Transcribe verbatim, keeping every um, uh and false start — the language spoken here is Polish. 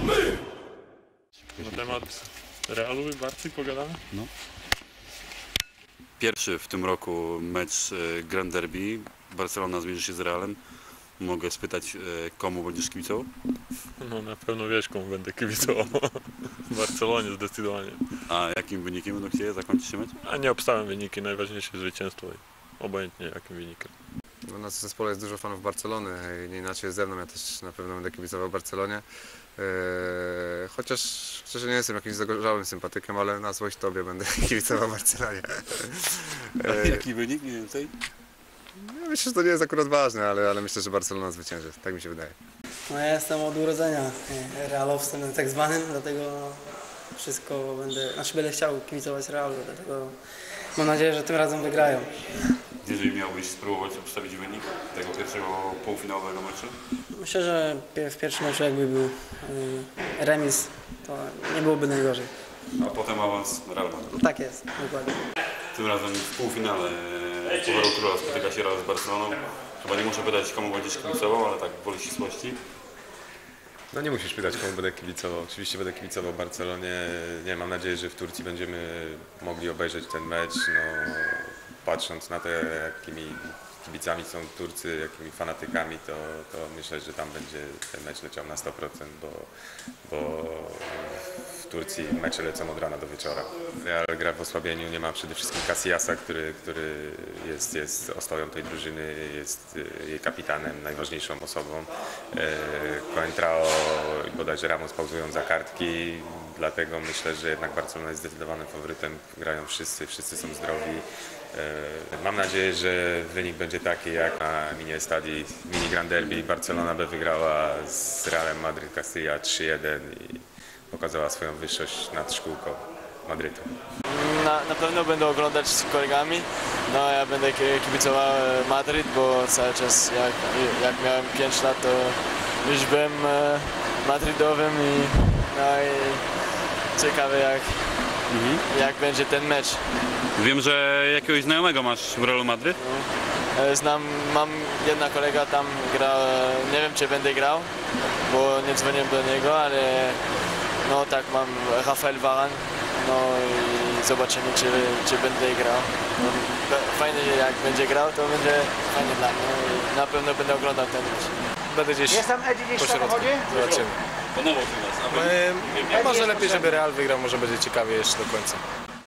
my! Na temat Realu i Barcy pogadamy? No. Pierwszy w tym roku mecz Grand Derby. Barcelona zmierzy się z Realem. Mogę spytać, komu będziesz kibicował? No na pewno wiesz, komu będę kibicował. W Barcelonie zdecydowanie. A jakim wynikiem będą chcieli zakończyć się mecz? A nie obstałem wyniki, najważniejsze zwycięstwo i obojętnie jakim wynikiem. No, na zespole jest dużo fanów Barcelony, nie inaczej jest ze mną, ja też na pewno będę kibicował Barcelonie. Eee, chociaż szczerze nie jestem jakimś zagorzałym sympatykiem, ale na złość Tobie będę kibicował Barcelonie. Eee, Jaki wynik mniej więcej? Ja myślę, że to nie jest akurat ważne, ale, ale myślę, że Barcelona zwycięży, tak mi się wydaje. No ja jestem od urodzenia realowcem tak zwanym, dlatego wszystko będę, znaczy będę chciał kibicować Realu, dlatego mam nadzieję, że tym razem wygrają. Jeżeli miałbyś spróbować obstawić wynik tego pierwszego półfinałowego meczu? Myślę, że w pierwszym meczu jakby był remis, to nie byłoby najgorzej. A potem awans Real Madrid. Tak jest, dokładnie. Tym razem w półfinale Pucharu Króla spotyka się Real z Barceloną. Chyba nie muszę pytać, komu będziesz kibicował, ale tak woli ścisłości. No nie musisz pytać, komu będę kibicował. Oczywiście będę kibicował Barcelonie. Nie, mam nadzieję, że w Turcji będziemy mogli obejrzeć ten mecz. No, patrząc na to, jakimi kibicami są Turcy, jakimi fanatykami, to, to myślę, że tam będzie ten mecz leciał na sto procent, bo, bo w Turcji mecze lecą od rana do wieczora. Real gra w osłabieniu, nie ma przede wszystkim Casillasa, który, który jest, jest ostoją tej drużyny, jest jej kapitanem, najważniejszą osobą. Coentrao i bodajże Ramos pauzują za kartki, dlatego myślę, że jednak Barcelona jest zdecydowanym faworytem. Grają wszyscy, wszyscy są zdrowi. Mam nadzieję, że wynik będzie taki jak na mini Estadii, mini Grand Derby. Barcelona by wygrała z Realem Madryt Castilla trzy jeden i pokazała swoją wyższość nad szkółką Madrytu. Na, na pewno będę oglądać z kolegami. No ja będę kibicował Madryt, bo cały czas jak, jak miałem pięć lat, to już byłem madrydowym i, no i ciekawe jak, mhm. jak będzie ten mecz. Wiem, że jakiegoś znajomego masz w Realu Madryt? No. Znam, mam jedna kolega tam gra, nie wiem czy będę grał, bo nie dzwonię do niego, ale no tak mam Rafael Varane, no i zobaczymy czy, czy będę grał. No, fajnie, że jak będzie grał, to będzie fajnie dla mnie i na pewno będę oglądał ten mecz. Będę gdzieś Jest tam Eddie gdzieś w samochodzie? Zobaczymy. Panował nas. My, może lepiej, żeby Real wygrał, może będzie ciekawie jeszcze do końca.